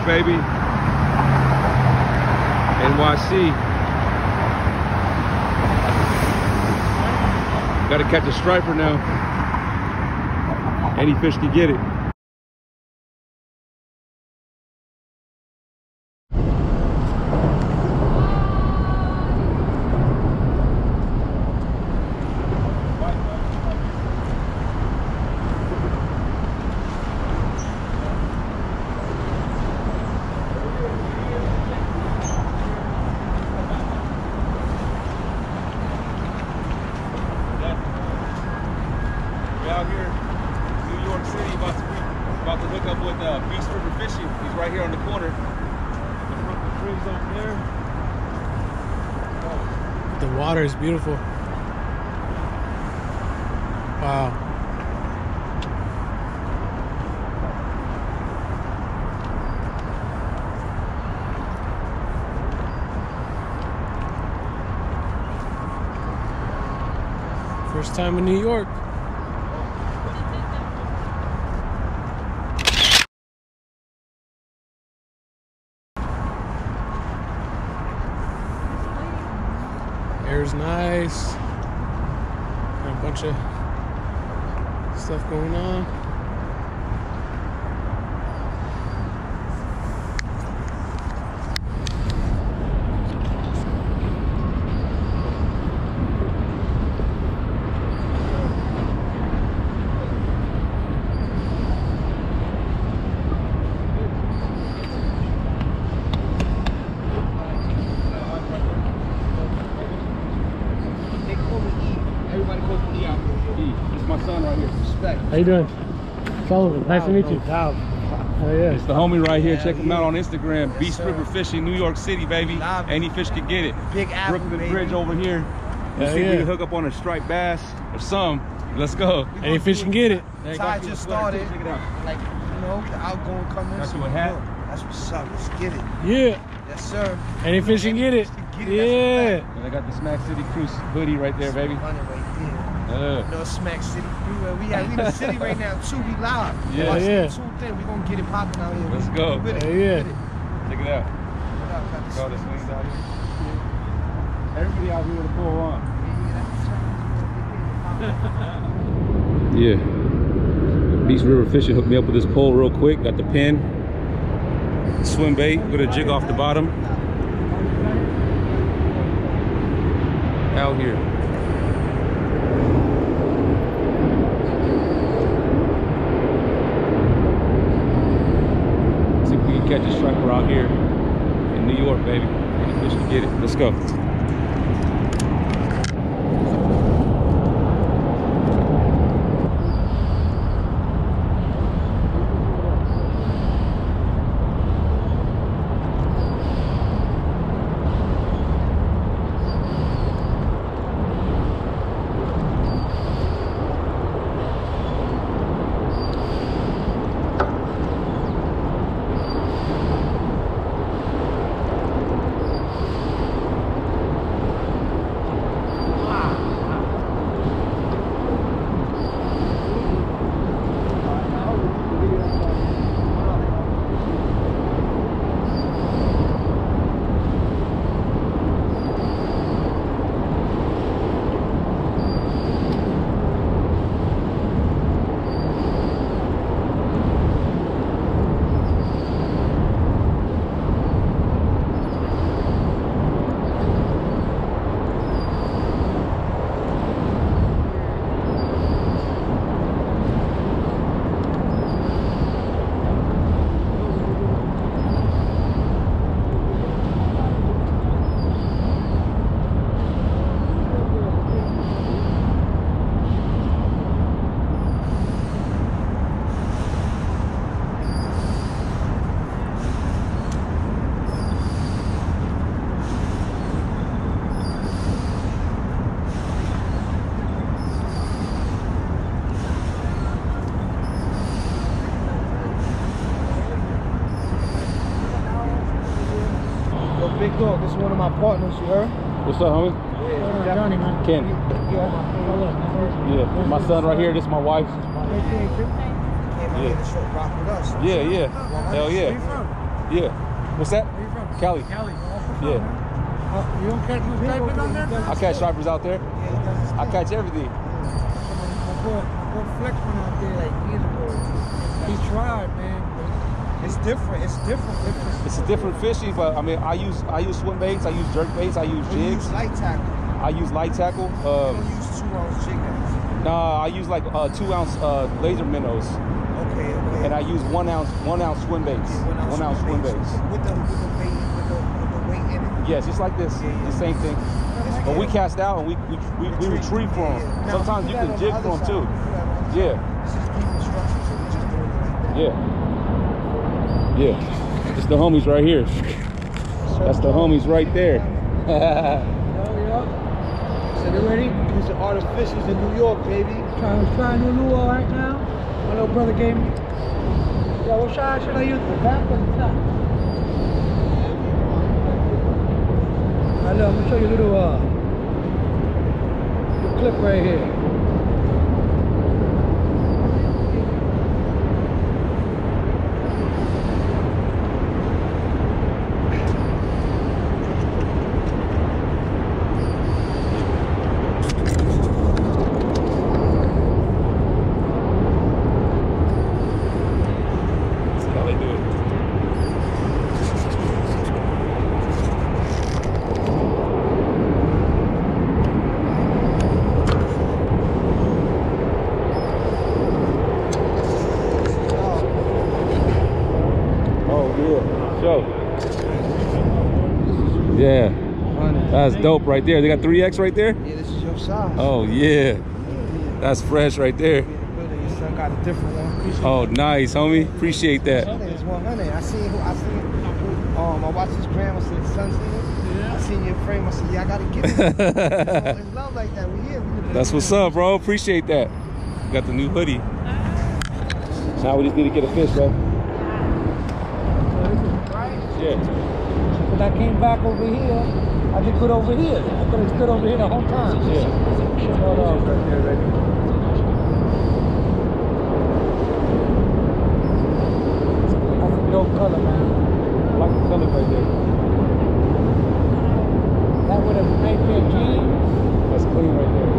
baby. NYC. Gotta catch a striper now. Any fish can get it. Out here, New York City, about to hook up with Beast River Fishing. He's right here on the corner. The bridge over there. The water is beautiful. Wow. First time in New York. Air's nice. Got a bunch of stuff going on. My son right here. Respect. How you doing? Sullivan, nice to meet you. Oh yeah. It's the homie right here. Check him out on Instagram. Yes, Beast River Fishing, New York City, baby. Any fish can get it. Big Apple, Brooklyn baby. Bridge over here. Let's see if we can hook up on a striped bass or some. Let's go. Any fish can get it. Ty just started. Check it out. Like, you know, the outgoing coming. Got you a hat. That's what's up. Let's get it. Yeah. Yes, sir. Any fish can get it. Yeah. And I got the Smack City Cruise hoodie right there, baby. No Smack City Crew. We in the city right now too. We live. Yeah, yeah. We gonna get it popping out here. Let's go. Yeah. Check it out. Look all the swings out here. Everybody out here with a pole on. Yeah. Beast River Fishing hooked me up with this pole real quick. Got the pin. Swim bait with a jig off the bottom. Out here. See if we can catch a striper out here in New York, baby. Any fish can get it. Let's go. Big dog, this is one of my partners, you heard? What's up, homie? Yeah, Johnny, man. Ken. Yeah, my son right here, this is my wife. Came out here to show rock with us. Yeah. Well, Hell yeah. Where you from? Yeah. What's that? Where you from? Cali. Cali. Yeah. You don't catch no stripers on there? I catch stripers out there. I catch everything. My boy Flex went out there like years ago. He tried, man. It's different. It's different. It's a different fishing, but I mean, I use swim baits, I use jerk baits, I use You jigs. use light tackle. I use light tackle. You don't use 2-ounce jig nets. Nah, I use like 2-ounce laser minnows, Okay. and I use 1 ounce swim baits. Yeah, 1 ounce swim baits. With the weight in it. Yes, just like this, the same thing. But we cast out and we retrieve from them. Now, Sometimes we you do can that jig on the from them other too. side. We do that on the other Yeah. side. This is deep instruction, so we just do it like that. Yeah. Yeah. It's the homies right here. That's the homies right there. So you ready? These are artificials in New York, baby. Trying new lure right now. My little brother gave me. Yeah, what shot should I use? The back or the top? Alright, look, I'm gonna show you a little clip right here. Yeah, that's dope right there. They got 3X right there? Yeah, this is your size. Oh, yeah. That's fresh right there. Your son got a different one. Appreciate Oh, nice, homie. Appreciate that. It's 100. I seen I watched his grandma say the son's in it. I seen your frame. I said, yeah, I gotta get it. It's love like that. We here. That's what's up, bro. Appreciate that. Got the new hoodie. Now we just need to get a fish, bro. Yeah. When I came back over here, I did good over here. I could have stood over here the whole time. Yeah. But, right there, baby. That's a dope color, man. I like the color right there. That with a nice pair of jeans. That's clean right there.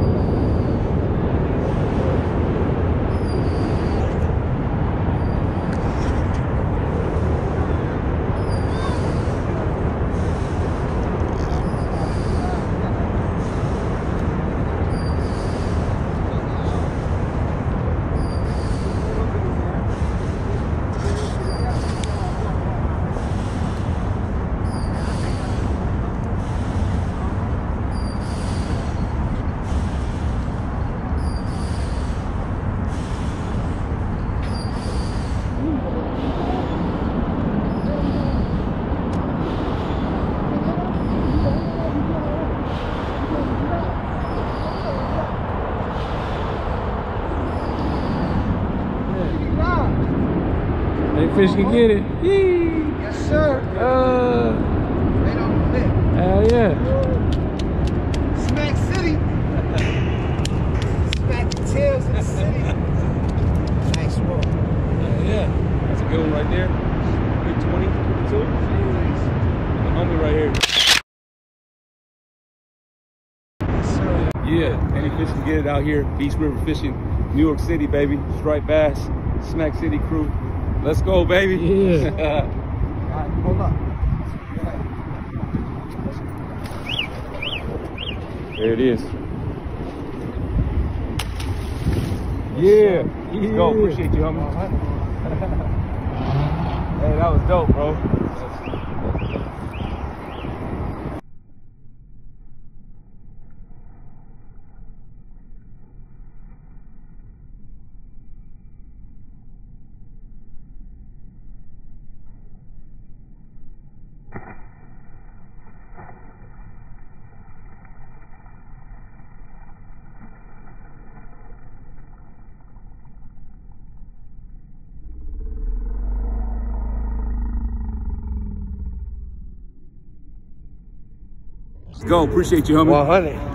Fish can get it. Yee. Yes, sir. Right on the lip. Hell yeah. Smack City. Smack the tails in the city. Nice work. Yeah. That's a good one right there. Big 20, 22. The homie right here. Yes, sir. Yeah. Any fish can get it out here. Beach River Fishing, New York City, baby. Striped bass, Smack City crew. Let's go, baby. Yeah. All right, hold up. There it is. Yeah. Let's go. Appreciate you, homie. Hey, that was dope, bro. Let's go. Appreciate you, homie. 100.